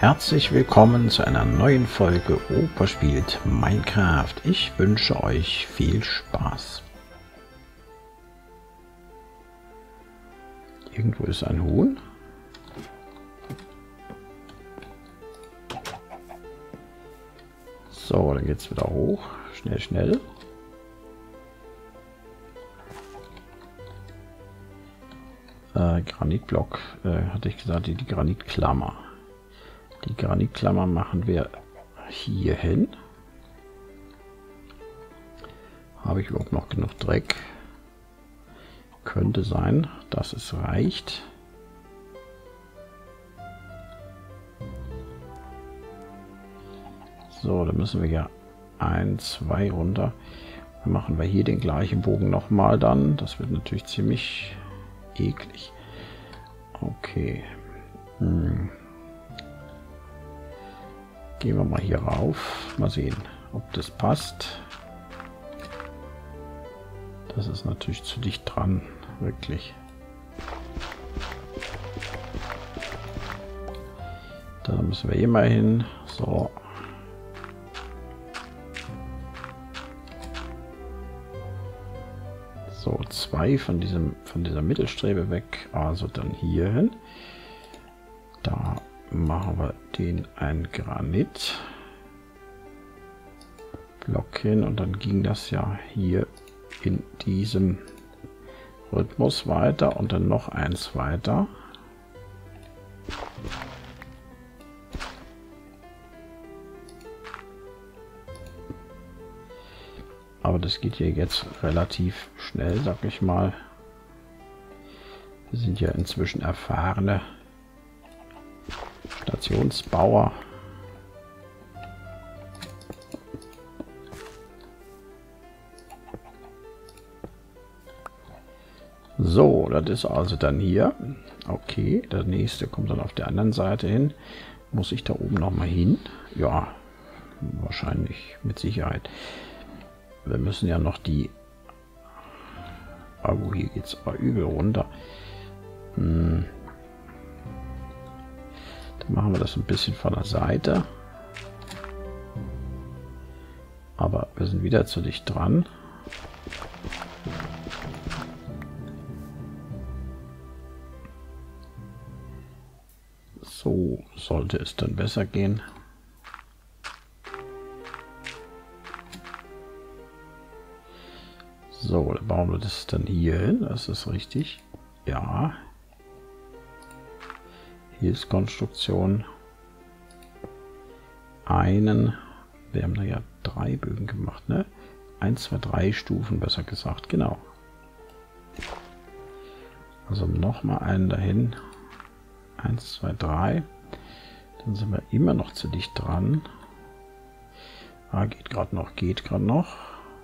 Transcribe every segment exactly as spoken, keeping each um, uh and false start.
Herzlich willkommen zu einer neuen Folge Opa spielt Minecraft. Ich wünsche euch viel Spaß. Irgendwo ist ein Huhn. So, dann geht es wieder hoch. Schnell, schnell. Äh, Granitblock, äh, hatte ich gesagt, die, die Granitklammer. Die Granitklammer machen wir hier hin. Habe ich überhaupt noch genug Dreck? Könnte sein, dass es reicht. So, dann müssen wir ja ein, zwei runter. Dann machen wir hier den gleichen Bogen nochmal dann. Das wird natürlich ziemlich eklig. Okay. Hm. Gehen wir mal hier rauf. Mal sehen, ob das passt. Das ist natürlich zu dicht dran. Wirklich. Da müssen wir hier mal hin. So. So, zwei von diesem von dieser Mittelstrebe weg. Also dann hier hin. Da machen wir den ein Granit Block hin und dann ging das ja hier in diesem Rhythmus weiter und dann noch eins weiter. Aber das geht hier jetzt relativ schnell, sag ich mal. Wir sind ja inzwischen erfahrene Stationsbauer. So, das ist also dann hier. Okay, der nächste kommt dann auf der anderen Seite hin. Muss ich da oben noch mal hin? Ja, wahrscheinlich mit Sicherheit. Wir müssen ja noch die... Oh, hier geht es aber übel runter. Hm. Dann machen wir das ein bisschen von der Seite. Aber wir sind wieder zu dicht dran. So sollte es dann besser gehen. So, dann bauen wir das dann hier hin. Das ist richtig. Ja. Hier ist Konstruktion. Einen. Wir haben da ja drei Bögen gemacht, ne? Eins, zwei, drei Stufen, besser gesagt. Genau. Also noch mal einen dahin. Eins, zwei, drei. Dann sind wir immer noch zu dicht dran. Ah, geht gerade noch, geht gerade noch.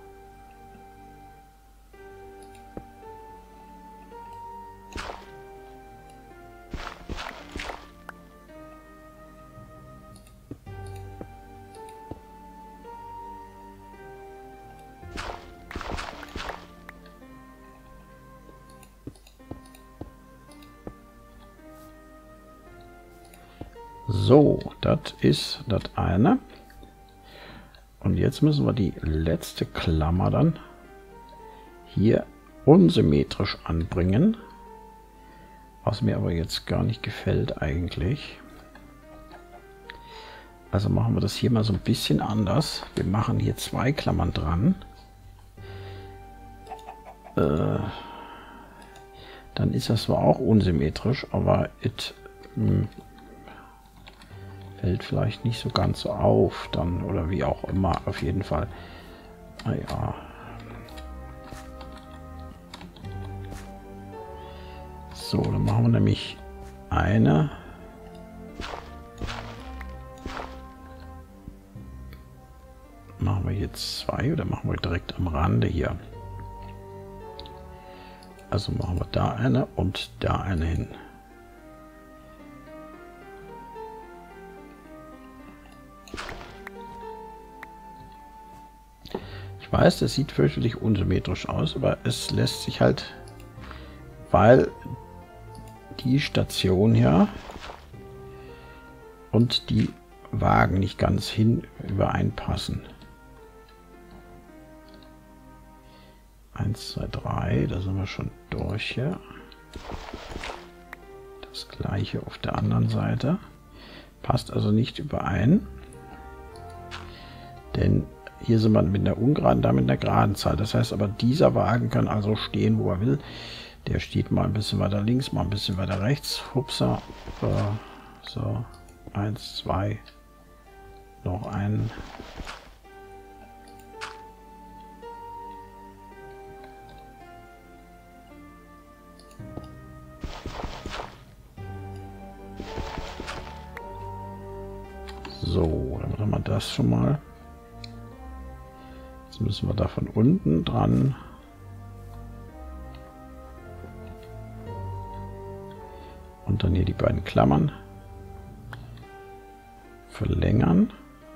So, das ist das eine. Und jetzt müssen wir die letzte Klammer dann hier unsymmetrisch anbringen. Was mir aber jetzt gar nicht gefällt eigentlich. Also machen wir das hier mal so ein bisschen anders. Wir machen hier zwei Klammern dran. Äh, dann ist das zwar auch unsymmetrisch, aber es fällt vielleicht nicht so ganz so auf dann oder wie auch immer, auf jeden Fall. Naja. So, dann machen wir nämlich eine. Machen wir jetzt zwei oder machen wir direkt am Rande hier. Also machen wir da eine und da eine hin. Ich weiß, das sieht fürchterlich unsymmetrisch aus, aber es lässt sich halt, weil die Station hier und die Wagen nicht ganz hin übereinpassen. eins, zwei, drei, da sind wir schon durch hier. Das gleiche auf der anderen Seite. Passt also nicht überein. Denn hier sind wir mit einer ungeraden, da mit einer geraden Zahl. Das heißt aber, dieser Wagen kann also stehen, wo er will. Der steht mal ein bisschen weiter links, mal ein bisschen weiter rechts. Hupsa. So, eins, zwei. Noch einen. So, dann machen wir das schon mal. Jetzt müssen wir da von unten dran. Und dann hier die beiden Klammern verlängern.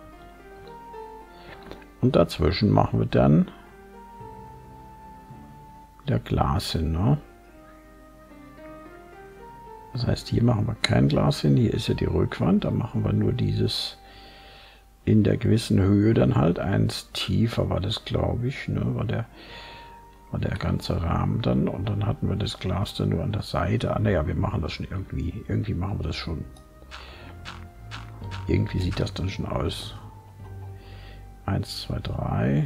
Und dazwischen machen wir dann wieder Glas hin. Ne? Das heißt, hier machen wir kein Glas hin. Hier ist ja die Rückwand. Da machen wir nur dieses in der gewissen Höhe dann halt. Eins tiefer war das, glaube ich. Ne? War der, war der ganze Rahmen dann. Und dann hatten wir das Glas dann nur an der Seite. Ah, naja, wir machen das schon irgendwie. Irgendwie machen wir das schon. Irgendwie sieht das dann schon aus. Eins, zwei, drei.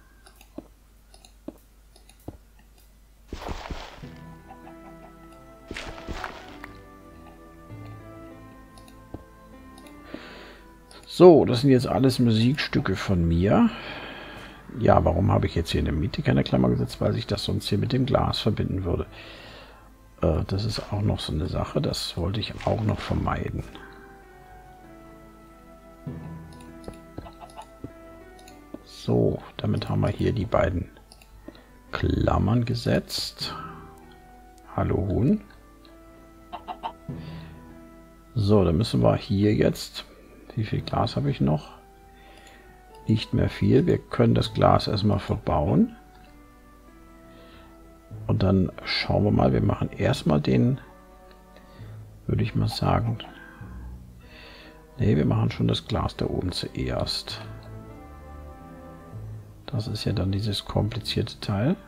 So, das sind jetzt alles Musikstücke von mir. Ja, warum habe ich jetzt hier in der Mitte keine Klammer gesetzt? Weil sich das sonst hier mit dem Glas verbinden würde. Äh, das ist auch noch so eine Sache. Das wollte ich auch noch vermeiden. So, damit haben wir hier die beiden Klammern gesetzt. Hallo Huhn. So, dann müssen wir hier jetzt... Wie viel Glas habe ich noch? Nicht mehr viel. Wir können das Glas erstmal verbauen. Und dann schauen wir mal. Wir machen erstmal den, würde ich mal sagen. Ne, wir machen schon das Glas da oben zuerst. Das ist ja dann dieses komplizierte Teil.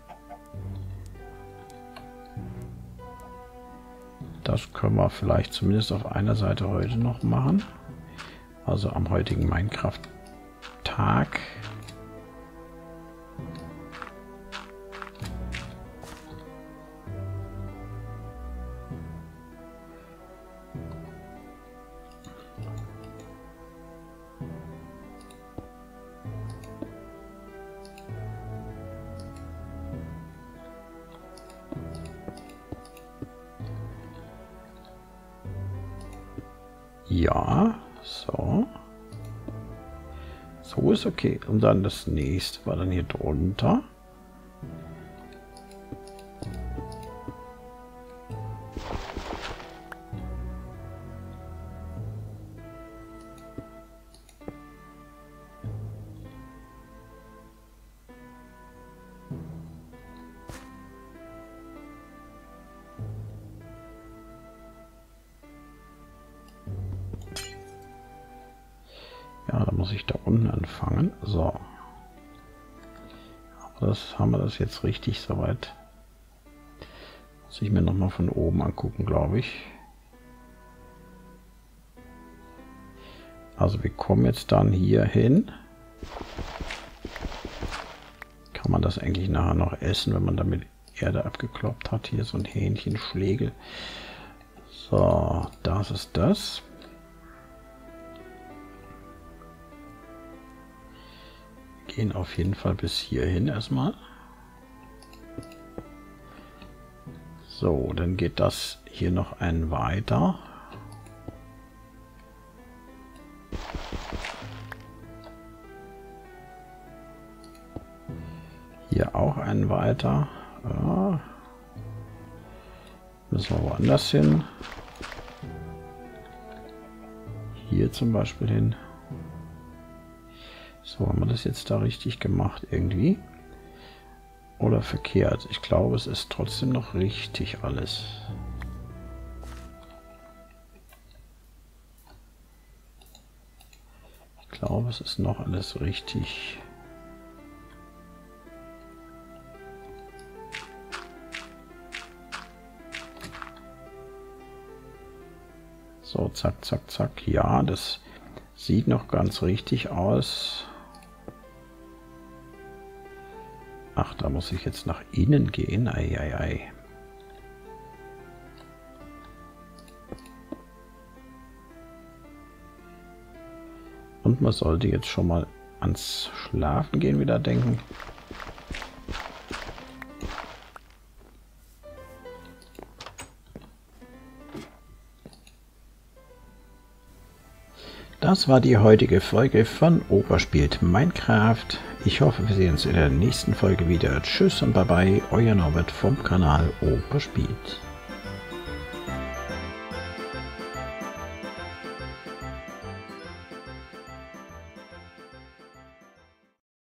Das können wir vielleicht zumindest auf einer Seite heute noch machen. Also am heutigen Minecraft-Tag. Ja, so. So ist okay. Und dann das nächste war dann hier drunter. Ja, da muss ich da unten anfangen. So. Aber das haben wir das jetzt richtig soweit. Muss ich mir noch mal von oben angucken, glaube ich. Also wir kommen jetzt dann hier hin. Kann man das eigentlich nachher noch essen, wenn man damit Erde abgekloppt hat? Hier so ein Hähnchenschlegel. So, das ist das. Gehen auf jeden Fall bis hierhin erstmal. So, dann geht das hier noch ein weiter. Hier auch ein weiter. Ja. Müssen wir woanders hin. Hier zum Beispiel hin. So, haben wir das jetzt da richtig gemacht irgendwie? Oder verkehrt? Ich glaube, es ist trotzdem noch richtig alles. glaube, es ist noch alles richtig. So, zack, zack, zack. Ja, das sieht noch ganz richtig aus. Ach, da muss ich jetzt nach innen gehen. Ei, ei, ei. Und man sollte jetzt schon mal ans Schlafen gehen wieder denken. Das war die heutige Folge von Opa spielt Minecraft. Ich hoffe, wir sehen uns in der nächsten Folge wieder. Tschüss und bye bye, euer Norbert vom Kanal Opa spielt.